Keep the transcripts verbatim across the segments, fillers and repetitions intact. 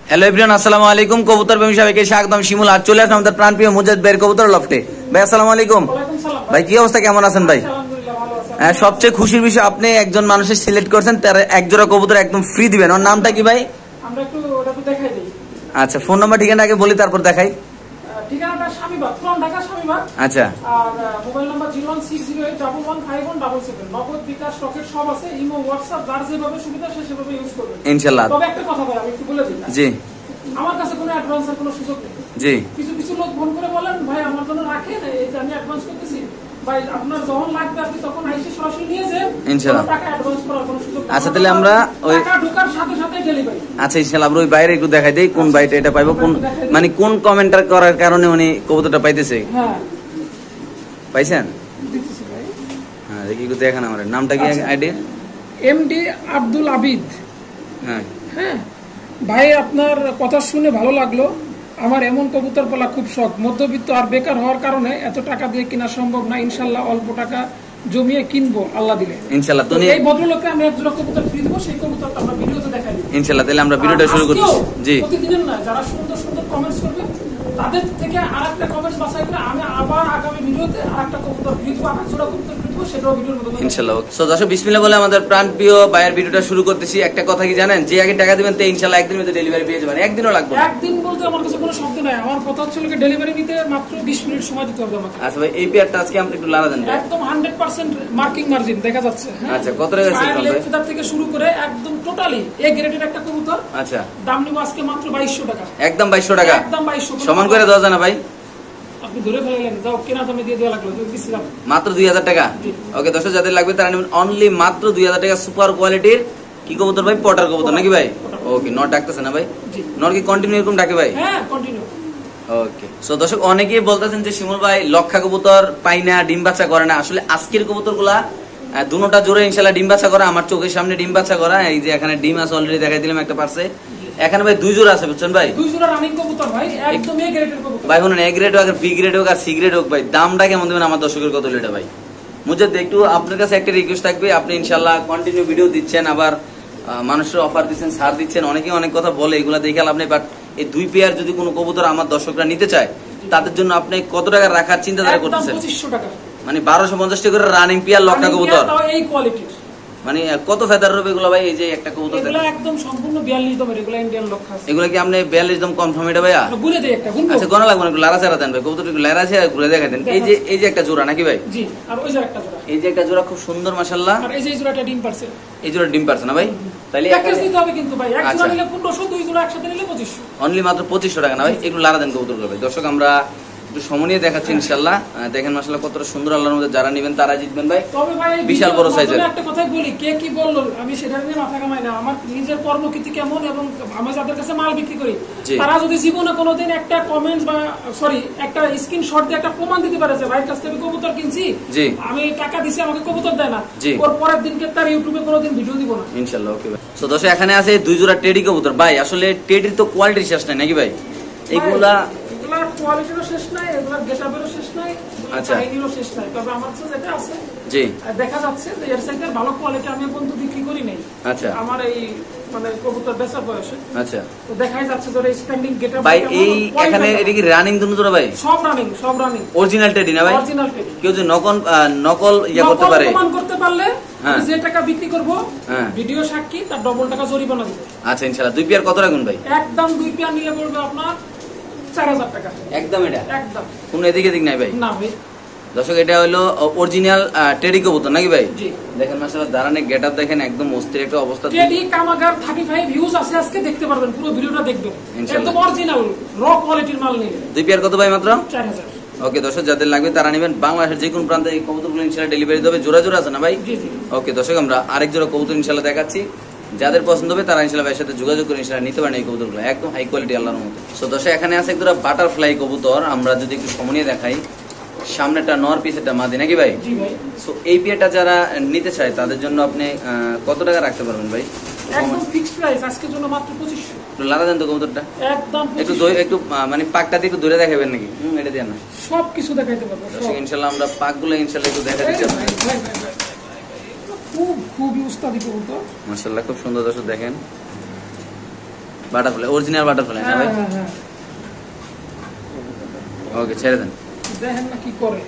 Hello everyone, আসসালামু আলাইকুম। কবুতর প্রেমী সবাইকে স্বাগতম। শিমুল আজ চলে আসলাম আমাদের প্রাণপ্রিয় মুজাহিদ ভাইয়ের কবুতর লফটে। ভাই আসসালামু আলাইকুম। ভাই কি অবস্থা, কেমন আছেন ভাই? হ্যাঁ, সবচেয়ে খুশির বিষয় আপনি একজন মানুষের সিলেক্ট করছেন, তার এক জোড়া কবুতর একদম ফ্রি দিবেন। ওর নামটা কি ভাই? আমরা একটু ওটা তো দেখাই দেই। আচ্ছা, ফোন নাম্বার ঠিকানা আগে বলি তারপর দেখাই। ঠিকানাটা স্বামীবাগ, ফ্রম ঢাকা স্বামীবাগ। আচ্ছা, আর mobile number zero one six zero eight double one five one double seven. Nagad bKash rocket সব আছে, ইমো হোয়াটসঅ্যাপ যার যেভাবে সুবিধা সে সেভাবে ইউজ করবেন ইনশাআল্লাহ। তবে একটা কথা ভাই আমি একটু বলে দিই। জি, আমার কাছে কোনো অ্যাডভান্সের কোনো সুযোগ নেই। জি, কিছু কিছু লোক ফোন করে বলেন ভাই আমার জন্য রাখেন, এই যে আমি অ্যাডভান্স করতেছি। ভাই আপনার যখন লাগবে আপনি তখন আইসে সরাসরি নিয়ে যান, ইনশাআল্লাহ। টাকা অ্যাডভান্স করার কোনো সুযোগ নেই। আচ্ছা, তাহলে আমরা ওই টাকা ঢোকার সাথে সাথে ডেলিভারি। আচ্ছা ইনশাআল্লাহ আমরা ওই বাইরে একটু দেখাই দেই কোন বাইটা এটা পাইবো, কোন মানে কোন কমেন্টার করার কারণে উনি কবুতরটা পাইতেছে। হ্যাঁ, পাইছেন? দিতেছি ভাই। হ্যাঁ, দেখি একটু দেখান আমার নামটা কি আইডি? এমডি আব্দুল আবিদ। হ্যাঁ হ্যাঁ ভাই, আপনার কথা শুনে ভালো লাগলো। আমার এমন কবুতর পালা খুব শখ। মধ্যবিত্ত আর বেকার হওয়ার কারণে এত টাকা দিয়ে কেনা সম্ভব না। ইনশাল্লাহ অল্প টাকা জমিয়ে কিনবো আল্লাহ দিলে। ইনশাআল্লাহ। তো এই ভদ্রলোককে আমি এক জোড়া কবুতর ফ্রি দেবো, সেই কবুতরটা আমরা ভিডিওতে দেখাই দিই ইনশাআল্লাহ। তাহলে আমরা ভিডিওটা শুরু করছি। জি, প্রতিদিনের না, যারা সুন্দর সুন্দর কমেন্টস করবে তাদের থেকে আরেকটা কমেন্টস বাছাই করে আমি আবার আগামী ভিডিওতে আরেকটা কবুতর ফ্রি দেবো, আরেক জোড়া কবুতর ফ্রি দেবো, সেটাও ভিডিওর মধ্যে ইনশাআল্লাহ। সো দর্শক বিসমিল্লাহ বলে আমাদের প্রাণপ্রিয় ভাইয়ের ভিডিওটা শুরু করতেছি। একটা কথা কি জানেন, যে আগে টাকা দিবেন তে ইনশাআল্লাহ একদিনের মধ্যে ডেলিভারি পেয়ে যাবেন। একদিনও লাগবে না। একদিন বলতে আমার কাছে কোনো শব্দ নাই। আমার কথা হচ্ছে ডেলিভারি নিতে মাত্র বিশ মিনিট সময় দিতে হবে আমাকে। আচ্ছা ভাই, এই পেয়ারটা আজকে আমরা একটু লাড়া দেন একদম হান্ড্রেড পার্সেন্ট মার্কিং মার্জিন দেখা যাচ্ছে। আচ্ছা, কত টাকা সেল করবে? ফিদার থেকে শুরু করে একদম টোটালি এ গ্রেডের একটা কবুতর। আচ্ছা, দাম নিব আজকে মাত্র বাইশশো টাকা। একদম বাইশশো টাকা। একদম বাইশশো। সমান করে দেওয়া যায় না ভাই? আপনি ধরে ফেলেন, দাও কেনা দামে দিয়ে দেওয়া লাগলো দিছিলাম মাত্র দুই হাজার টাকা। ওকে দর্শক, যাদের লাগবে তারা নেবেন অনলি মাত্র দুই হাজার টাকা। সুপার কোয়ালিটির কি কবুতর ভাই? পটার কবুতর নাকি ভাই? ওকে, নট ডাকতেছে না ভাই? নট কি কন্টিনিউ এরকম ডাকে ভাই? হ্যাঁ, কন্টিনিউ। ওকে। সো দর্শক অনেকেই বলতেছেন যে শিমুল ভাই লক্ষা কবুতর পাই না, ডিম বাচ্চা করে না। আসলে আজকের কবুতরগুলা দুটোটা জোরে ইনশাআল্লাহ ডিম বাচ্চা করা। আমার চোখের সামনে ডিম বাচ্চা করা। এই যে এখানে ডিম আছে অলরেডি দেখাই দিলাম একটা পারছে। এখানে ভাই দুই জোড়া আছে বুঝছেন ভাই? দুই জোড়া রানিং কবুতর ভাই, একদম এ গ্রেডের কবুতর ভাই। শুনুন, এ গ্রেড হোক আর বি গ্রেড হোক আর সি গ্রেড হোক ভাই, দামটা কেমন দেবেন আমার দর্শকের কত এটা ভাই? মুজাহিদ একটু আপনার কাছে একটা রিকোয়েস্ট থাকবে, আপনি ইনশাআল্লাহ কন্টিনিউ ভিডিও দিচ্ছেন, আবার মানুষের অফার দিচ্ছেন, ছাড় দিচ্ছেন, অনেকেই অনেক কথা বলে, এগুলা দেখে লাভ নেই। বাট এই দুই পেয়ার যদি কোনো কবুতর আমার দর্শকরা নিতে চায় তাদের জন্য আপনি কত টাকা রাখার চিন্তাধারা করতেছেন? পঁচিশশো টাকা, মানে বারোশো পঞ্চাশ টাকা করে রানিং পেয়ার লক্ষা কবুতর। এই কোয়ালিটির মানে কত ফেদার হবে এগুলো ভাই? এই যে একটা কবুতর এগুলো একদম সম্পূর্ণ বিয়াল্লিশ দমের, এগুলো ইন্ডিয়ান লক্ষা আছে। এগুলো কি আপনি বিয়াল্লিশ দম কনফার্ম এটা ভাইয়া? গুনে দেই একটা, গুনবো। আচ্ছা, গোনা লাগবে না, একটু লারা চারা দেন ভাই। কবুতর একটু লারা চারা ঘুরে দেখাই দেন। এই যে এই যে একটা জোড়া নাকি ভাই? জি, আর ওই যে একটা জোড়া। এই যে একটা জোড়া খুব সুন্দর মাশাআল্লাহ। আর এই যে জোড়াটা ডিম পারছে। এই জোড়া ডিম পারছে না ভাই? তাহলে প্যাকেজ দিতে হবে কিন্তু ভাই, এক জোড়া নিলে পনেরোশো, দুই জোড়া একসাথে নিলে পঁচিশশো। অনলি মাত্র পঁচিশশো টাকা না ভাই? একটু লারা দেন কবুতর ভাই। দর্শক আমরা একটু সময় নিয়ে দেখাচ্ছি ইনশাআল্লাহ। দেখেন মাশাআল্লাহ কতটা সুন্দর, আল্লাহর মধ্যে যারা নেবেন তারা জিতবেন ভাই। তবে ভাই বিশাল বড় সাইজের। একটা কথা বলি, কে কি বললো আমি সেটা নিয়ে মাথা কামাই না। আমার নিজের কর্মকীর্তি কেমন এবং আমি যাদের কাছে মাল বিক্রি করি তারা যদি জীবনে কোনোদিন একটা কমেন্টস বা সরি একটা স্ক্রিনশট দিয়ে একটা প্রমাণ দিতে পারে যে ভাইয়ের কাছ থেকে কবুতর কিনছি, আমি টাকা দিছি, আমাকে কবুতর দেয় না, ওর পরের দিনকে তার ইউটিউবে কোনোদিন ভিডিও দিব না ইনশাআল্লাহ। ওকে ভাই। সো দর্শক এখানে আছে দুই জোড়া টেডি কবুতর ভাই। আসলে টেডির তো কোয়ালিটি শেষ নাই নাকি ভাই? এইগুলা এগুলার কোয়ালিটিরও শেষ নাই, এগুলার গেটআপেরও শেষ নাই, আচ্ছা কাহিনীরও শেষ নাই। তবে আমার কাছে যেটা আছে জি দেখা যাচ্ছে যে এর সাইডের ভালো কোয়ালিটি আমি পর্যন্ত বিক্রি করি নাই। আচ্ছা, আমার এই মানে কবুতর বেচার বয়সে আচ্ছা তো দেখাই যাচ্ছে ধরে স্ট্যান্ডিং গেটআপ ভাই। এই এখানে এটা কি রানিং দুনো জোড়া ভাই? সব রানিং, সব রানিং অরিজিনাল টেডি না ভাই? Original teddy. কেউ যে নকল নকল ইয়া করতে পারে, প্রমাণ করতে পারলে আমি যে টাকা বিক্রি করব ভিডিও সাক্ষী তার ডবল টাকা জরিমানা দিব। আচ্ছা ইনশাআল্লাহ। দুই পেয়ার কত রাখুন ভাই? একদম দুই পেয়ার নিলে পড়বে আপনার চার হাজার টাকা একদম। এটা একদম কোন এদিক এদিক নাই ভাই? না ভাই। দর্শক এটা হলো অরিজিনাল টেডি কবুতর নাকি ভাই? জি। দেখেন মাশাআল্লাহ দাঁড়ানে গেটআপ দেখেন, একদম অস্থির একটা অবস্থা। টেডি কামাগার পঁয়ত্রিশ ভিউজ আছে আজকে, দেখতে পারবেন, পুরো ভিডিওটা দেখবেন। একদম অরিজিনাল র কোয়ালিটির মাল নিয়ে। দুই পেয়ার কত ভাই? মাত্র চার হাজার। ওকে দর্শক, যাদের লাগবে তারা নেবেন। বাংলাদেশের যে কোনো প্রান্তে এই কবুতরগুলো ইনশাআল্লাহ ডেলিভারি দেবে। জোড়া জোড়া আছে না ভাই? জি জি। ওকে দর্শক, আমরা আরেক জোড়া কবুতর ইনশাআল্লাহ দেখাচ্ছি। যাদের পছন্দ হবে তারা ইনশাআল্লাহ ভাইয়ের সাথে যোগাযোগ করে ইনশাআল্লাহ নিতে পারেন এই কবুতরগুলো, একদম হাই কোয়ালিটি আল্লাহর মতো। সো দর্শক এখানে আছে এক জোড়া বাটারফ্লাই কবুতর। আমরা যদি একটু সময় দেখাই, সামনেটা নর পিছেরটা মাদি নাকি ভাই? জি ভাই। সো এই পেয়ারটা যারা নিতে চায় তাদের জন্য আপনি কত টাকা রাখতে পারবেন ভাই? একদম ফিক্সড প্রাইস আজকের জন্য মাত্র পঁচিশশো। একটু লাদা দেন তো কবুতরটা, একদম একটু একটু মানে পাকটা দিয়ে একটু দূরে দেখাবেন নাকি? হুম, এটা দিয়ে না, সবকিছু দেখাইতে পারবো ইনশাআল্লাহ। আমরা পাকগুলো ইনশাআল্লাহ একটু দেখা দিচ্ছি। খুব খুবই উস্তাদি কবুতর মাশাআল্লাহ, খুব সুন্দর। দর্শক দেখেন বাটারফ্লাই অরিজিনাল বাটারফ্লাই না হ্যাঁ ভাই? হ্যাঁ হ্যাঁ ওকে ছেড়ে দেন। দেখেন না কি করে।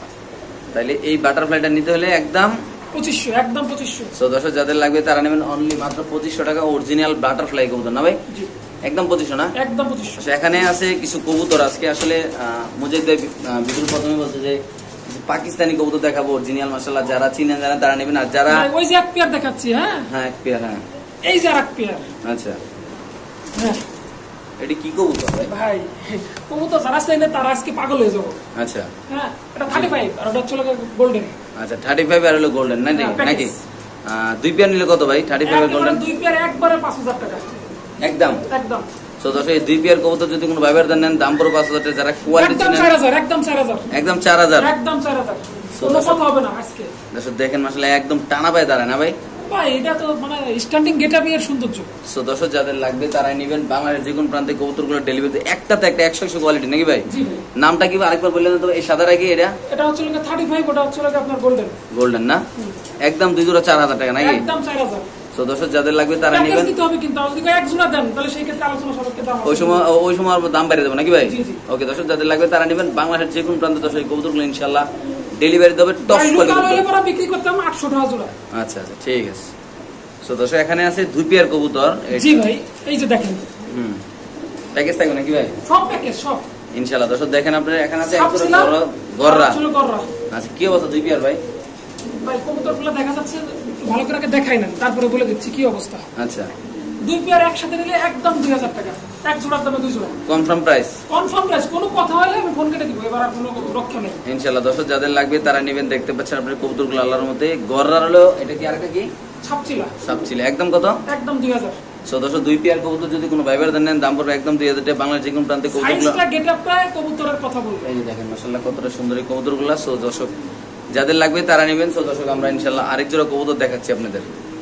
তাইলে এই বাটারফ্লাইটা নিতে হলে একদম পঁচিশশো, একদম পঁচিশশো। সো দর্শক যাদের লাগবে তারা নেবেন অনলি মাত্র পঁচিশশো টাকা অরিজিনাল বাটারফ্লাই কবুতর না ভাই? জি একদম পঁচিশশো না? একদম পঁচিশশো। আচ্ছা, এখানে আছে কিছু কবুতর আজকে আসলে মুজিদ ভাই বিপুল প্রথমে বলছে যে কিছু পাকিস্তানি কবুতর দেখাবো অরিজিনাল মাশাআল্লাহ, যারা চিনেন জানেন তারা নেবেন, আর যারা ওই যে এক পেয়ার দেখাচ্ছি। হ্যাঁ হ্যাঁ এক পেয়ার। হ্যাঁ এই যে আর এক পেয়ার। আচ্ছা হ্যাঁ এটি কি কবুতর ভাই? ভাই কবুতর যারা চাইলে তারা আজকে পাগল হয়ে যাবো। আচ্ছা হ্যাঁ এটা থার্টি ফাইভ আর ওটা হচ্ছে গোল্ডেন। আচ্ছা থার্টি ফাইভ আর হলো গোল্ডেন নাকি হ্যাঁ, package। নাকি আহ, দুই পেয়ার নিলে কত ভাই? থার্টি ফাইভ আর গোল্ডেন দুই পেয়ার একবারে পাঁচ হাজার টাকা একদম। একদম। সো দর্শক এই দুই পেয়ার কবুতর যদি কোনো ভাইবার দেন নেন দাম পড়বে পাঁচ হাজার টাকা, যারা কোয়ালিটি একদম চিনেন চার হাজার, একদম চার হাজার, একদম চার হাজার। একদম চার হাজার, কোনো কথা হবে না আজকে। দর্শক দেখেন মাশাআল্লাহ একদম টানা পায় দাঁড়ায় না ভাই? ভাই এটা তো মানে স্ট্যান্ডিং গেটআপ এর সৌন্দর্য। সো দর্শক যাদের লাগবে তারাই নেবেন, বাংলাদেশের যে কোনো প্রান্তে কবুতরগুলো ডেলিভারি একটাতে একটা একশো একশো কোয়ালিটি নাকি ভাই? জি ভাই। নামটা কি আরেকবার বললেন তো? এই সাদাটা কি এটা? এটা হচ্ছে লোকে থার্টি ফাইভ, ওটা হচ্ছে লোকে আপনার গোল্ডেন। গোল্ডেন না? একদম দুই জোড়া চার হাজার টাকা নাকি? একদম চার হাজার। সো দর্শক যাদের লাগবে তারা প্যাকেজ নেবেন। দিতে হবে কিন্তু যদি এক জোড়া দেন তাহলে সেই ক্ষেত্রে আলোচনা সাপেক্ষে দাম ওই সময় ওই সময় আবার দাম বেড়ে যাবে নাকি ভাই? জি, জি। ওকে দর্শক যাদের লাগবে তারা নেবেন, বাংলাদেশের যে কোনো প্রান্তে দর্শক এই কবুতরগুলো ইনশাআল্লাহ ডেলিভারি দেবে টপ কোয়ালিটি। পরে বিক্রি করতাম আটশো টাকা জোড়া। আচ্ছা আচ্ছা ঠিক আছে। সো দর্শক এখানে আছে দুই পেয়ার কবুতর। জি ভাই এই যে দেখেন হুম প্যাকেজ থাকবে নাকি ভাই? সব প্যাকেজ সব ইনশাআল্লাহ। দর্শক দেখেন আপনারা এখানে আছে সব ছিল গররা। ছিল গররা। আচ্ছা কি অবস্থা দুই পেয়ার ভাই? ভাই কবুতরগুলো দেখা যাচ্ছে, ভালো করে আগে দেখাই না তারপরে বলে দিচ্ছি কি অবস্থা। আচ্ছা দুই পেয়ার একসাথে নিলে একদম দুই হাজার টাকা, এক জোড়ার দামে দুই জোড়া কনফার্ম প্রাইস। কনফার্ম প্রাইস, কোনো কথা হলে আমি ফোন কেটে দিব, এবার আর কোনো রক্ষা নেই ইনশাআল্লাহ। দর্শক যাদের লাগবে তারা নেবেন, দেখতে পাচ্ছেন আপনার কবুতরগুলো আল্লাহর মধ্যে গররা হলো। এটা কি আরেকটা কি ছাপছিলা? সব ছিল একদম কত? একদম দুই হাজার। সো দর্শক দুই পেয়ার কবুতর যদি কোনো ভাইবার দেন নেন দাম পড়বে একদম দুই হাজার টাকা। বাংলার যে কোনো প্রান্তে কবুতরগুলো সাইজটা গেটআপটা কবুতরের কথা বলবো। এই যে দেখেন মাশাআল্লাহ কতটা সুন্দর এই কবুতরগুলো। সো দর্শক যাদের লাগবে তারা নেবেন। সো দর্শক আমরা ইনশাআল্লাহ আরেক জোড়া কবুতর দেখাচ্ছি আপনাদের।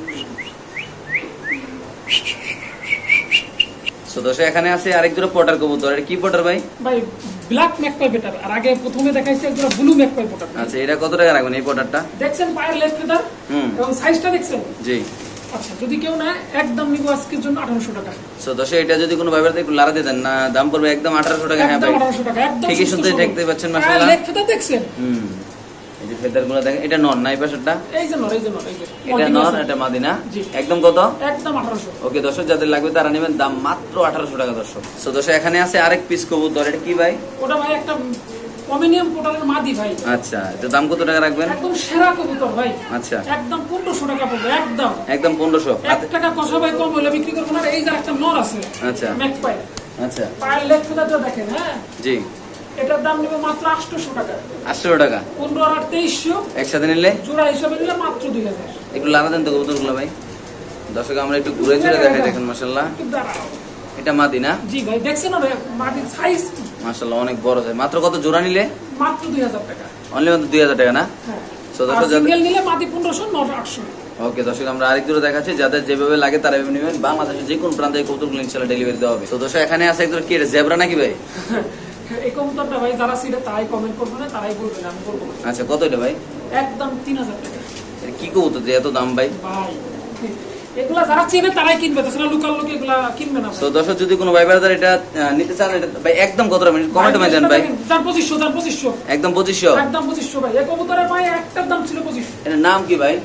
সো দর্শক এখানে আছে আরেক জোড়া পটার কবুতর। এটা কি পটার ভাই? ভাই ব্ল্যাক ম্যাকপাই বেটার, আর আগে প্রথমে দেখাইছে একজোড়া ব্লু ম্যাকপাই পটার। আচ্ছা এটা কত টাকা রাখবেন এই পটারটা? দেখছেন পায়ের লেগ ফেদার হুম এবং সাইজটা দেখছেন? জি। আচ্ছা যদি কেউ নেয় একদম নিব আজকের জন্য আঠারোশো টাকা। সো দর্শক এটা যদি কোনো ভাইবার একটু লাড়া দিয়ে দেন না দাম পড়বে একদম আঠারোশো টাকা। হ্যাঁ একদম ভাই আঠারোশো টাকা, একদম ঠিকই শুনতে দেখতে পাচ্ছেন মাশাআল্লাহ। লেগ ফেদার দেখছেন? হুম এই যে ফেদারগুলো দেখেন। এটা নর না এই পাশেরটা? এই যে নর, এই যে নর, এই যে এটা নর এটা মাদিনা। জি। একদম কত? একদম আঠারোশো। ওকে দর্শক যাদের লাগবে তারা নেবেন, দাম মাত্র আঠারোশো টাকা দর্শক। সো দর্শক এখানে আছে আরেক পিস কবুতর। এটা কি ভাই? ওটা ভাই একটা কমিনিয়াম পোটালের মাদি ভাই। আচ্ছা এটা দাম কত টাকা রাখবেন? একদম সেরা কবুতর ভাই। আচ্ছা একদম পনেরোশো টাকা পড়বে একদম। একদম পনেরোশো। এক টাকা কষা ভাই কম হলে বিক্রি করবো না। এই যে একটা নর আছে আচ্ছা ম্যাকপাই, আচ্ছা পায়ের লেগ ফেদারটা দেখেন। হ্যাঁ জি এটার দাম নেবে মাত্র আটশোশো টাকা। আটশো টাকা পনেরো আর তেইশশো একসাথে নিলে জোড়া হিসাবে নিলে মাত্র দুই হাজার। একটু লাড়া দেন তো কবুতরগুলো ভাই। দর্শক আমরা একটু ঘুরে চলে দেখাই। দেখেন মাশাআল্লাহ একটু দাঁড়াও। এটা মাদিনা। জি ভাই দেখছেন না মাটির সাইজ মাশাআল্লাহ অনেক বড় হয়। মাত্র কত জোড়া নিলে? মাত্র দুই হাজার টাকা। অনলি মাত্র দুই হাজার টাকা না? হ্যাঁ সো দর্শক যাদের সিঙ্গেল নিলে মাটি পনেরোশো, নট আটশো। ওকে দর্শক আমরা আরেক জোড়া দেখাচ্ছি, যাদের যেভাবে লাগে তারা এভাবে নেবেন। বাংলাদেশের যে কোনো প্রান্তে এই কবুতরগুলো ইনশাআল্লাহ ডেলিভারি দেওয়া হবে। তো দর্শক এখানে আছে একজন কি এটা জেব্রা নাকি ভাই? এই কবুতরটা ভাই যারা ছিল তারাই কমেন্ট করবে না, তারাই বলবে না, আমি বলবো না। আচ্ছা কত এটা ভাই? একদম তিন হাজার টাকা। এটা কি কবুতর যে এত দাম ভাই? ভাই এগুলা যারা চিনে তারাই কিনবে, তাছাড়া লোকাল লোক এগুলা কিনবে না। তো দর্শক যদি কোনো ভাই ব্রাদার এটা আহ, নিতে চান এটা ভাই একদম কত মিনিট কমেন্টে মাই দেন ভাই। যার পঁচিশশো, যার পঁচিশশো, একদম পঁচিশশো। একদম পঁচিশশো ভাই। এই কবুতরের ভাই একটার দাম ছিল পঁচিশশো। এটার নাম কি ভাই?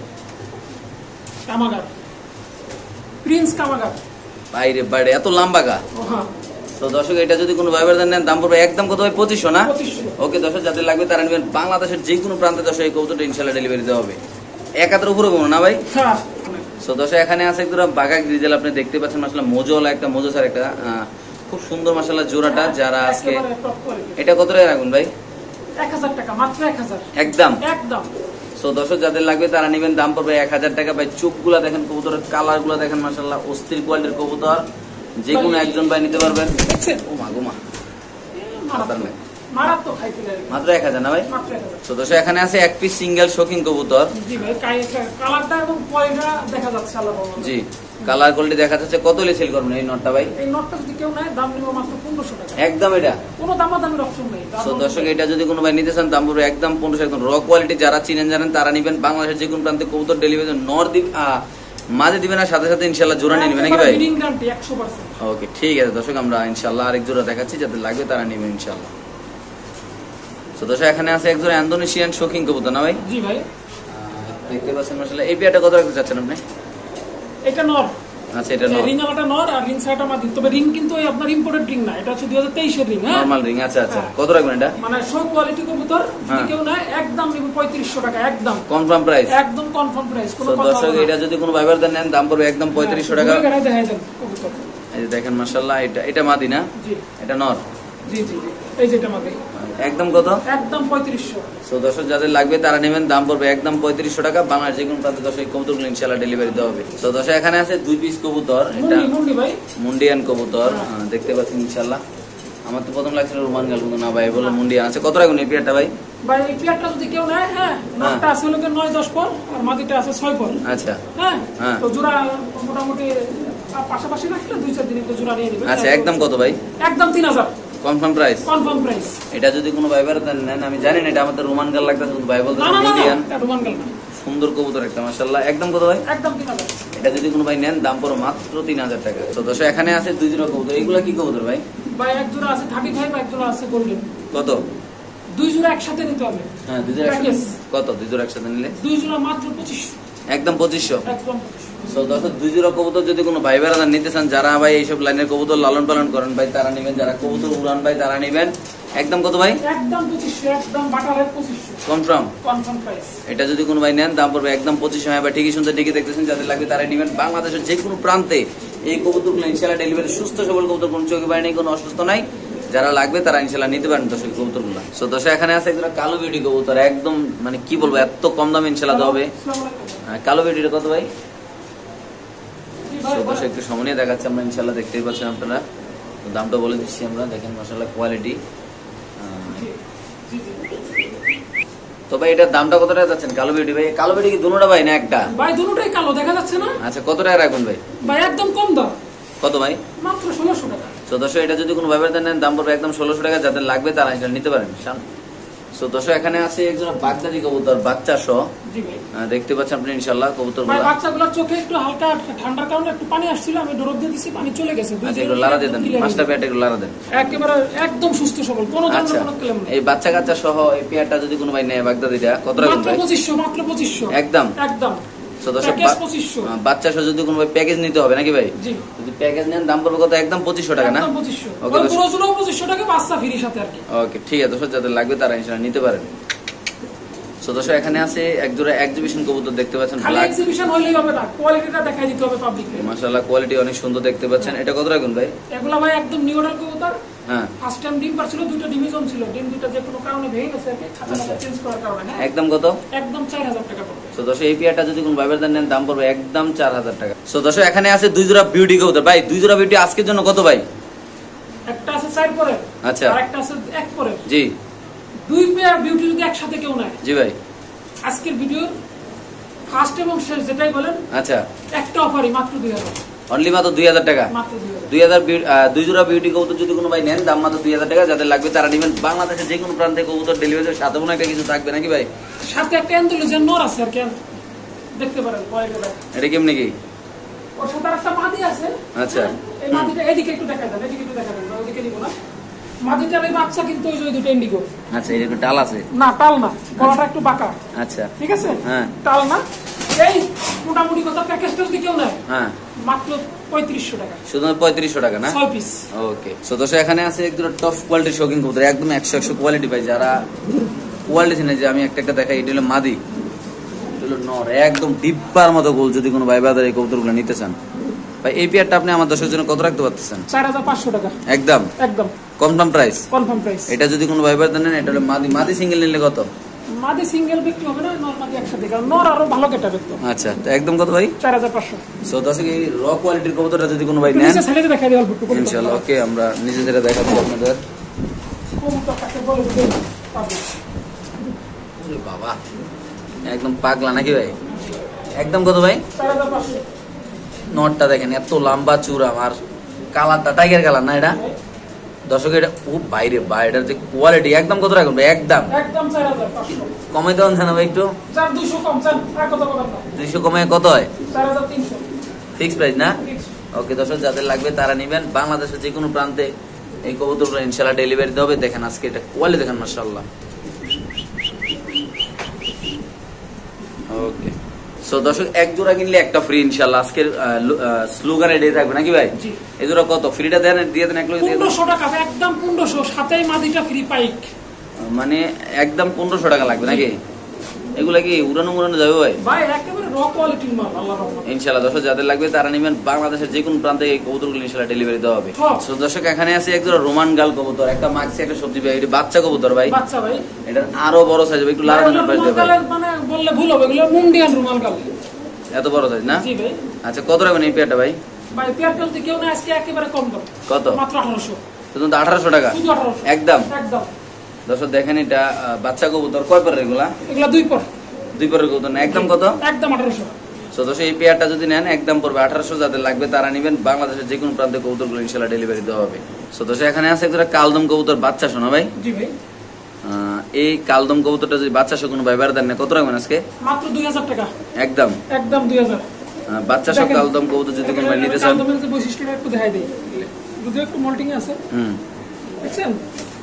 কামাগার, প্রিন্স কামাগার। ভাই রে বাইরে এত লম্বা গা। ও হ্যাঁ তো দর্শক এটা যদি কোনো ভাই ব্রাদার নেন দাম পড়বে একদম কত ভাই? পঁচিশশো না? পঁচিশশো। ওকে দর্শক যাদের লাগবে তারা নেবেন। বাংলাদেশের যে কোনো প্রান্তে দর্শক এই কবুতরটা ইনশাআল্লাহ ডেলিভারি দেওয়া হবে। এক হাতের উপরে কোনো না ভাই? হ্যাঁ। সো দর্শক এখানে আছে একদম বাঘা গ্রিজেল। আপনি দেখতে পাচ্ছেন মাশাআল্লাহ মোজোলা একটা মোজো স্যার একটা আহ, খুব সুন্দর মাশাআল্লাহ জোড়াটা। যারা আজকে একেবারে top quality। এটা কত টাকা রাখবেন ভাই? এক হাজার টাকা, মাত্র এক হাজার। একদম। একদম। সো দর্শক যাদের লাগবে তারা নেবেন, দাম পড়বে এক হাজার টাকা ভাই। চোখগুলা দেখেন, কবুতরের কালার গুলা দেখেন মাশাআল্লাহ অস্থির কোয়ালিটির কবুতর। যে কোনো একজন ভাই নিতে পারবেন। দেখছেন? ও মা গো মা মারাত্মক, মারাত্মক খাই ফেলে। মাত্র এক হাজার না ভাই? মাত্র এক হাজার। তো দর্শক এখানে আছে এক পিস সিঙ্গেল শৌখিন কবুতর। জি ভাই কালারটা এবং কোয়ালিটিটা দেখা যাচ্ছে আল্লাহ বলে। জি কালার কোয়ালিটি দেখা যাচ্ছে। কত হলে সেল করবেন এই নটটা ভাই? এই নটটা যদি কেউ নেয় দাম নিব মাত্র পনেরোশো টাকা। একদম এটা কোনো দামাদামির অপশন নেই। তো দর্শক এটা যদি কোনো ভাই নিতে চান দাম পড়বে একদম পনেরোশো। একদম র কোয়ালিটি। যারা চিনেন জানেন তারা নিবেন। বাংলাদেশের যে কোনো প্রান্তে কবুতর ডেলিভারি নর দিব মাঝে দিবেন আর সাথে সাথে ইনশাআল্লাহ জোড়া নিয়ে নেবেন নাকি ভাই? ব্রিডিং গ্যারান্টি একশো পার্সেন্ট। ওকে ঠিক আছে দর্শক, আমরা ইনশাল্লাহ আরেক জোড়া দেখাচ্ছি, যাদের লাগবে তারা নেবেন ইনশাল্লাহ। তো দর্শক এখানে আছে এক জোড়া ইন্দোনেশিয়ান শৌখিন কবুতর না ভাই? জি ভাই। দেখতে পাচ্ছেন মাশাআল্লাহ, এই পেয়ারটা কত রাখতে চাচ্ছেন আপনি? এটা নর। আচ্ছা, এটা নর। রিং আলাটা নর আর রিং সাইডটা মাদি। তবে রিং কিন্তু ওই আপনার ইম্পোর্টেড রিং না, এটা হচ্ছে দুই হাজার তেইশ এর রিং। হ্যাঁ, নরমাল রিং। আচ্ছা আচ্ছা, কত রাখবেন এটা? মানে শো কোয়ালিটি কবুতর, যদি কেউ নেয় একদম নিব পঁয়ত্রিশশো টাকা, একদম কনফার্ম প্রাইস, একদম কনফার্ম প্রাইস, কোনো তো কথা দর্শক হবে না। এটা যদি কোনো ভাইবারদের নেন দাম পড়বে একদম পঁয়ত্রিশশো টাকা। হ্যাঁ, দেখাই দেন কবুতর। এই যে দেখেন মাশাআল্লাহ, এটা এটা মাদি না? জি, এটা নর। জি জি জি, এই যেটা মাদি। একদম কত? একদম পঁয়ত্রিশশো। তো দর্শক যাদের লাগবে তারা নেবেন, দাম পড়বে একদম পঁয়ত্রিশশো টাকা। বাংলার যে কোনো প্রান্তে দর্শক কবুতরগুলো ইনশাআল্লাহ ডেলিভারি দেওয়া হবে। তো দর্শক এখানে আছে দুই পিস কবুতর, এটা মুন্ডি মুন্ডি ভাই, মুন্ডিয়ান কবুতর। হ্যাঁ, দেখতে পাচ্ছেন ইনশাআল্লাহ। আমার তো প্রথম লাগছিল রোমান গাল, কিন্তু না ভাই বললো মুন্ডিয়ান আছে। কত রাখবেন এই পেয়ারটা ভাই? ভাই এই পেয়ারটা যদি কেউ নেয়, হ্যাঁ, নটটা আছে হলো নয় দশ পর আর মাদিটা আছে ছয় পর। আচ্ছা হ্যাঁ, হ্যাঁ। তো জোড়া মোটামুটি পাশাপাশি রাখলে দুই চার দিন একটু জোড়া নিয়ে নেবে। আচ্ছা, একদম কত ভাই? একদম তিন হাজার কনফার্ম প্রাইস। Confirm price. এটা যদি কোনো ভাইবার নেন, আমি জানি না এটা আমাদের রোমান গাল লাগতেছে, কিন্তু ভাই বলতে না না না, মুন্ডিয়ান এটা রোমান গাল না, সুন্দর কবুতর একটা মাশাআল্লাহ। একদম কত ভাই? একদম তিন হাজার। এটা যদি কোনো ভাই নেন দাম পড়ো মাত্র তিন হাজার টাকা। তো দর্শক এখানে আছে দুই জোড়া কবুতর, এগুলা কি কবুতর ভাই? ভাই এক জোড়া আছে থার্টি ফাইভ, এক জোড়া আছে গোল্ডেন। কত? দুই জোড়া একসাথে নিতে হবে। হ্যাঁ, দুই জোড়া একসাথে। প্যাকেজ। কত দুই জোড়া একসাথে নিলে? দুই জোড়া মাত্র পঁচিশশো। একদম পঁচিশশো। একদম পঁচিশশো। তো দর্শক দুই জোড়া কবুতর যদি কোনো ভাই বেড়াদার নিতে চান, যারা ভাই এইসব লাইনের কবুতর লালন পালন করেন ভাই তারা নেবেন, যারা কবুতর উড়ান ভাই তারা নেবেন। একদম কত ভাই? একদম পঁচিশশো, একদম বাটারের পঁচিশশো। কনফার্ম। Confirm price. এটা যদি কোনো ভাই নেন দাম পড়বে একদম পঁচিশশো। হ্যাঁ ভাই, ঠিকই শুনতে ঠিকই দেখতেছেন, যাদের লাগবে তারাই নেবেন। বাংলাদেশের যে কোনো প্রান্তে এই কবুতরগুলো ইনশাআল্লাহ ডেলিভারি, সুস্থ সবল কবুতর, কোনো চোখে বাড়ি নেই, কোনো অসুস্থ নাই। যারা লাগবে তারা ইনশাআল্লাহ নিতে পারেন দর্শক কবুতরগুলো। সো দর্শক এখানে আছে একটা কালো বিউটি কবুতর, একদম মানে কি বলবো, এত কম দামে ইনশাআল্লাহ দেওয়া হবে। কালো বিউটিটা কত ভাই? দর্শক একটু সময় নিয়ে দেখাচ্ছে আমরা ইনশাআল্লাহ, দেখতেই পাচ্ছেন আপনারা। তো দামটা বলে দিচ্ছি আমরা, দেখেন মাশাআল্লাহ কোয়ালিটি। তো ভাই এটার দামটা কত টাকা যাচ্ছেন কালো বিউটি ভাই? কালো বিউটি কি দুটোটা ভাই না একটা? ভাই দুটোটাই কালো, দেখা যাচ্ছে না? আচ্ছা, কত টাকা রাখবেন ভাই? ভাই একদম কম দাম। কত ভাই? মাত্র ষোলোশো টাকা। তো দর্শক এটা যদি কোনো ভাইবার নেন দাম পড়বে একদম ষোলোশো টাকা, যাদের লাগবে তারা এটা নিতে পারেন। তো দর্শক এখানে আছে একজন বাগদাদি কবুতর বাচ্চা সহ। জি ভাই। দেখতে পাচ্ছেন আপনি ইনশাআল্লাহ কবুতর ভাই বাচ্চাগুলোর চোখে একটু হালকা ঠান্ডার কারণে একটু পানি আসছিল, আমি ড্রপ দিয়ে দিছি, পানি চলে গেছে। আচ্ছা, এগুলো লারা দিয়ে দেন, মাস্টার পেয়ারটা এগুলো লারা দেন। একেবারে একদম সুস্থ সবল, কোনো ধরনের আচ্ছা, কোনো ক্লেম নেই। এই বাচ্চা কাচ্চা সহ এই পেয়ারটা যদি কোনো ভাই নেয় বাগদাদিটা কত রাখবেন মাত্র ভাই? পঁচিশশো, মাত্র পঁচিশশো। একদম একদম। তো দর্শক প্যাকেজ পঁচিশশো। বাচ্চা সহ যদি কোনো ভাই প্যাকেজ নিতে হবে নাকি ভাই? জি। যদি প্যাকেজ নেন দাম পড়বে কত? একদম পঁচিশশো টাকা না? একদম পঁচিশশো। ওকে ওই দর্শক, পুরোজুড়েও পঁচিশশো টাকা, বাচ্চা ফ্রি সাথে আর কি। ওকে ঠিক আছে দর্শক, যাদের লাগবে তারা ইনশাআল্লাহ নিতে পারেন। তো দর্শক এখানে আছে এক জোড়া এক্সিবিশন কবুতর, দেখতে পাচ্ছেন খালি ব্ল্যাক। এক্সিবিশন হইলেই হবে না, কোয়ালিটিটা দেখাই দিতে হবে পাবলিককে। মাশাআল্লাহ কোয়ালিটি অনেক সুন্দর দেখতে পাচ্ছেন। এটা কত রাখবেন ভাই? এগুলা ভাই একদম নিউ মডেল কবুতর। হ্যাঁ, ফার্স্ট টাইম ডিম পারছিল, দুটো ডিভিশন ছিল, ডিম দুটো যে কোনো কারণে ভেঙে গেছে আর কি, খাঁচাটা চেঞ্জ করার কারণে। হ্যাঁ, একদম কত? একদম চার হাজার টাকা পড়বে। তো দর্শক এই পেয়ারটা যদি কোনো ভাইবার নেন দাম পড়বে একদম চার হাজার টাকা। তো দর্শক এখানে আছে দুই জোড়া বিউটি কবুতর ভাই, দুই জোড়া বিউটি আজকের জন্য কত ভাই? একটা আছে চার পরে, আচ্ছা, আর একটা আছে এক পরে। জি। দুই পেয়ার বিউটি যদি একসাথে কেউ নেয়, জি ভাই, আজকের ভিডিওর ফার্স্ট এবং শেষ যেটাই বলেন, আচ্ছা, একটা অফারই মাত্র দুই হাজার। অনলি মাত্র দুই হাজার টাকা। মাত্র দুই হাজার। দুই হাজার দুই জোড়া বিউটি কবুতর যদি কোনো ভাই নেন দাম মাত্র দুই হাজার টাকা, যাদের লাগবে তারা নেবেন। বাংলাদেশের যে কোনো প্রান্তে কবুতর ডেলিভারি, সাথে মনে একটা কিছু থাকবে নাকি ভাই? সাথে একটা অ্যান্ডালুজিয়ান নর আছে আর কি, দেখতে পারেন কোয়ালিটিটা। এটা কেমনি কি? ওর সাথে একটা মাদি আছে। আচ্ছা, এই মাদিটা এদিকে একটু দেখা দেন, এদিকে একটু দেখা দেন, ওদিকে দিব না। মাদিটার এই বাচ্চা কিন্তু ওই যে ওই দুটো ইন্ডিগো। আচ্ছা, এরকম টাল আছে? না, টাল না, গলাটা একটু বাঁকা। আচ্ছা, ঠিক আছে, হ্যাঁ, টাল না। এই মোটামুটি কথা প্যাকেজটা যদি কেউ নেয়, হ্যাঁ, মাত্র পঁয়ত্রিশশো টাকা, শুধু পঁয়ত্রিশশো টাকা না? ছয় পিস। ওকে। সো দর্শক এখানে আছে একদম টপ কোয়ালিটির শৌখিন কবুতর, একদম একশো একশো কোয়ালিটি ভাই। যারা কোয়ালিটি চিনে, যে আমি একটা একটা দেখাই, এটা হলো মাদি, এটা হলো নর, একদম ডিব্বার মতো গোল। যদি কোনো ভাই বাজারে এই কবুতরগুলো নিতে চান ভাই, এই পেয়ারটা আপনি আমার দর্শকের জন্য কত রাখতে পারতেছেন? চার হাজার পাঁচশো টাকা। একদম একদম কনফার্ম প্রাইস। Confirm price. এটা যদি কোনো ভাই বাজার নেন, এটা হলো মাদি। মাদি সিঙ্গেল নিলে কত? মাদি সিঙ্গেল বিক্রি হবে না, নর মাদি একসাথে, কারণ নর আরো ভালো কেটা বিক্রি। আচ্ছা, তো একদম কত ভাই? চার হাজার পাঁচশো। সো দর্শক এই র কোয়ালিটির কবুতরটা যদি কোনো ভাই নেন, নিচে ছেড়ে দেখাই দিই অল্প একটু। ইনশাআল্লাহ ওকে, আমরা নিজে থেকে দেখাবো আপনাদের। কবুতর কাকে বলে দিতে পারবো। ওরে বাবা, একদম পাগলা নাকি ভাই? একদম কত ভাই? চার হাজার পাঁচশো। নটটা দেখেন এত লম্বা চূড়া, আর কালারটা টাইগার কালার না এটা? দর্শক এটা ও বাইরে বাইরের যে কোয়ালিটি, একদম কত রাখুন ভাই? একদম একদম চার হাজার পাঁচশো। কমাই দেওয়ান না ভাই একটু? চার দুইশো কম, চার আর কত কম না? দুইশো কমায় কত হয়? চার হাজার তিনশো। ফিক্স প্রাইস না? ফিক্স। ওকে দর্শক, যাদের লাগবে তারা নিবেন। বাংলাদেশের যে কোনো প্রান্তে এই কবুতরগুলো ইনশাআল্লাহ ডেলিভারি হবে। দেখেন আজকে এটা কোয়ালিটি দেখেন মাশাআল্লাহ। ওকে সো দর্শক, এক জোড়া কিনলে একটা ফ্রি ইনশাআল্লাহ। আজকের স্লোগান এটাই থাকবে নাকি ভাই? জি। এই জোড়া কত? ফ্রিটা দেন, দিয়ে দেন এক লক্ষ দিয়ে দেন। পনেরোশো টাকা একদম পনেরোশো, সাথেই মাদিটা ফ্রি পাইক। মানে একদম পনেরোশো টাকা লাগবে নাকি? এগুলা কি উড়ানো উড়ানো যাবে ভাই? ভাই একেবারে র কোয়ালিটির মাল আল্লাহর রহমতে। ইনশাআল্লাহ দর্শক, যাদের লাগবে তারা নেবেন। বাংলাদেশের যে কোনো প্রান্তে এই কবুতরগুলো ইনশাআল্লাহ ডেলিভারি দেওয়া হবে। হ্যাঁ। সো দর্শক, এখানে আছে এক জোড়া রোমান গাল কবুতর, একটা মাক্সি, একটা সবজি ভাই। এটা বাচ্চা কবুতর ভাই, বাচ্চা ভাই। এটা আরো বড় সাইজ হবে, একটু লাল রঙের পাশ দেবে ভাই। মানে বললে ভুল হবে, এগুলো মুন্ডিয়ান রুমাল গাল। এত বড় সাইজ না? জি ভাই। আচ্ছা, কত রাখবেন এই পেয়ারটা ভাই? ভাই পেয়ার চলতে কেউ না, আজকে একেবারে কম দাম। কত? মাত্র আঠারোশো। শুধু আঠারোশো টাকা শুধু আঠারোশো একদম। একদম দর্শক দেখেন, এটা আহ, বাচ্চা কবুতর। কয় পরের এগুলা? এগুলা দুই পর। দুই পরের কবুতর না? একদম কত? একদম আঠারোশো। সো দর্শক, এই পেয়ারটা যদি নেন একদম পড়বে আঠারোশো। যাদের লাগবে তারা নেবেন। বাংলাদেশের যে কোনো প্রান্তে কবুতরগুলো ইনশাআল্লাহ ডেলিভারি দেওয়া হবে। সো দর্শক, এখানে আছে একটা কালদম কবুতর বাচ্চা, শোনা ভাই। জি ভাই। আহ, এই কালদম কবুতরটা যদি বাচ্চা সহ কোনো ভাই বেড়া দেন না, কত রাখবেন আজকে? মাত্র দুই হাজার টাকা একদম একদম দুই হাজার। আহ, বাচ্চা সহ কালদম কবুতর যদি কোনো ভাই নিতে চান। কালদমের যে বৈশিষ্ট্যটা একটু দেখাই দেই, যদিও একটু মল্টিং আছে। হুম, দেখছেন?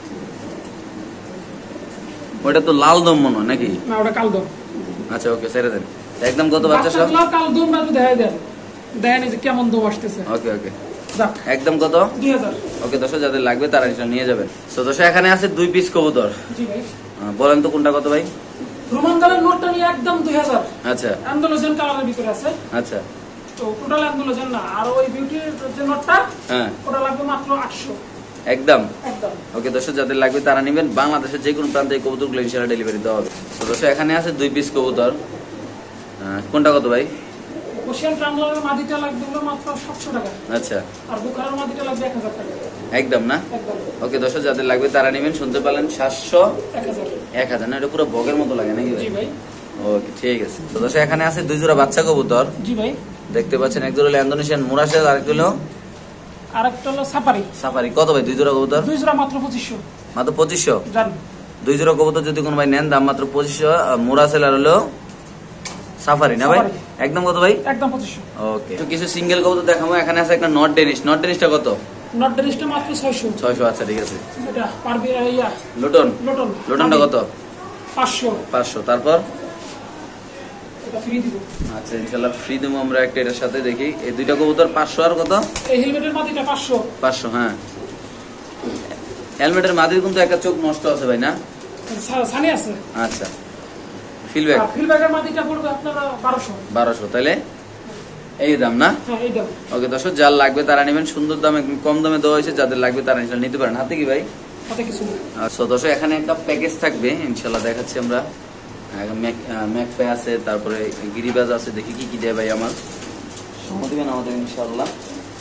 ওটা তো লাল দম মনে হয় নাকি? না, ওটা কালদম। আচ্ছা ওকে, ছেড়ে দেন। একদম কত বাচ্চা সহ? বাচ্চাগুলো কালদম না, একটু দেখাই দেন, দেখেন এই যে কেমন দম আসতেছে। ওকে ওকে, যাক, একদম কত? দুই হাজার। ওকে দর্শক, যাদের লাগবে তারা ইনশাআল্লাহ নিয়ে যাবেন। সো দর্শক, এখানে আছে দুই পিস কবুতর। জি ভাই। আহ, বলেন তো কোনটা কত ভাই? রোমান কালার নোটটা নিয়ে একদম দুই হাজার। আচ্ছা অ্যান্ডালুজিয়ান কালারের ভিতরে আছে। আচ্ছা, তো টোটাল অ্যান্ডালুজিয়ান না, আর ওই বিউটির যে নোটটা, হ্যাঁ ওটা লাগবে মাত্র আটশো। একদম। একদম। ওকে দর্শক, যাদের লাগবে তারা নেবেন। বাংলাদেশের যে কোনো প্রান্তে এই কবুতরগুলো ইনশাআল্লাহ ডেলিভারি দেওয়া হবে। তো দর্শক, এখানে আছে দুই পিস কবুতর। আহ, কোনটা কত ভাই? ওশিয়ান ট্রামলারের মাদিটা লাগবে হলো মাত্র সাতশো টাকা, আচ্ছা আর বুখারের মাদিটা লাগবে এক হাজার টাকা। একদম না? একদম ওকে দর্শক, যাদের লাগবে তারা নেবেন। শুনতে পারলেন, সাতশো এক হাজার। এক হাজার না? এটা পুরো বগের মতো লাগে নাকি ভাই? জি ভাই। ওকে ঠিক আছে। তো দর্শক, এখানে আছে দুই জোড়া বাচ্চা কবুতর। জি ভাই। দেখতে পাচ্ছেন, এক জোড়া হলো ইন্দোনেশিয়ান মুরাশেদ, আর একটা হলো আর একটা হলো সাফারি। সাফারি। কত ভাই দুই জোড়া কবুতর? দুই জোড়া মাত্র পঁচিশশো। মাত্র পঁচিশশো। জান, দুই জোড়া কবুতর যদি কোনো ভাই নেন, দাম মাত্র পঁচিশশো। মুরাসেল আর হলো সাফারি না ভাই? সাফারি। একদম কত ভাই? একদম পঁচিশশো। ওকে, তো কিছু সিঙ্গেল কবুতর দেখাবো। এখানে আছে একটা নট ডেনিশ। নট ডেনিশটা কত? নট ডেনিশটা মাত্র ছয়শো। ছয়শো। আচ্ছা ঠিক আছে। এটা পারবি ইয়া লুটন। লোটন। লুটনটা কত? পাঁচশো। পাঁচশো। তারপর এটা ফ্রি দিব। আচ্ছা ইনশাল্লাহ ফ্রি দেবো আমরা একটা এটার সাথে। দেখি এই দুইটা কবুতর পাঁচশো। আর কত? এই হেলমেটের মাদিটা পাঁচশো। পাঁচশো। হ্যাঁ, হেলমেটের মাদির কিন্তু একটা চোখ নষ্ট আছে ভাই না? সা- সানি আছে। আচ্ছা, ফিলব্যাক আর ফিলব্যাগের মাদিটা পড়বে আপনারা বারোশো। বারোশো। তাহলে এই দাম না? হ্যাঁ, এই দাম। ওকে দর্শক, যার লাগবে তারা নেবেন। সুন্দর দামে, কম দামে দেওয়া হয়েছে। যাদের লাগবে তারা ইনশাল্লাহ নিতে পারেন। হাতে কি ভাই? হাতে কিছু নেই। আচ্ছা দর্শক, এখানে একটা প্যাকেজ থাকবে ইনশাল্লাহ, দেখাচ্ছি আমরা। ম্যাকপে আছে, তারপরে গিরিবাজ আছে। দেখি কি কি দেয় ভাই আমার। সময় দিবেন আমাদের ইনশাল্লাহ,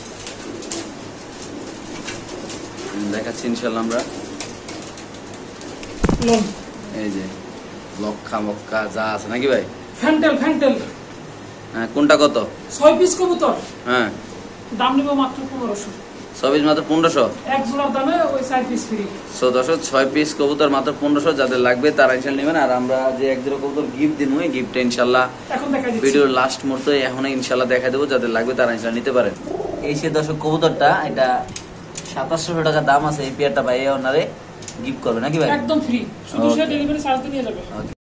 দেখাচ্ছি ইনশাল্লাহ আমরা। লোন। এই যে লক্ষা মক্কা যা আছে নাকি ভাই? Fantail fantail. হ্যাঁ, কোনটা কত? ছয় পিস কবুতর, হ্যাঁ, দাম নিব মাত্র পনেরোশো। ছয় মাত্র পনেরোশো। এক জোড়ার দামে ওই চার পিস ফ্রি। সো দর্শক, ছয় পিস কবুতর মাত্র পনেরোশো। যাদের লাগবে তারা ইনশাল্লাহ নেবেন। আর আমরা যে এক জোড়া কবুতর গিফট দিব, এই গিফটটা ইনশাল্লাহ এখন দেখা দিচ্ছি। ভিডিওর লাস্ট মুহূর্তে এখন ইনশাল্লাহ দেখা দেবো। যাদের লাগবে তারা ইনশাল্লাহ নিতে পারেন। এই সে দর্শক কবুতরটা, এটা সাতাশশো টাকা দাম আছে। এই পেয়ারটা ভাই ওনারে গিফট করবে নাকি ভাই? একদম ফ্রি, শুধু সে Okay. ডেলিভারি চার্জ দিয়ে নিয়ে যাবে।